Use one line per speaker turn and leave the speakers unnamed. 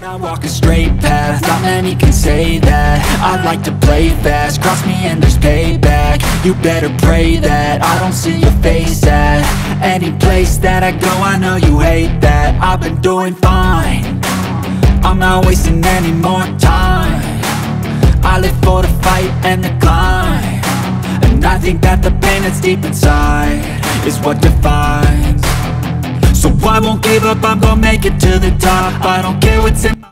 I walk a straight path, not many can say that. I like to play fast, cross me and there's payback. You better pray that I don't see your face at any place that I go. I know you hate that. I've been doing fine, I'm not wasting any more time. I live for the fight and the climb, and I think that the pain that's deep inside is what defines. So I won't give up, I'm gonna make it to the top. I don't care what's in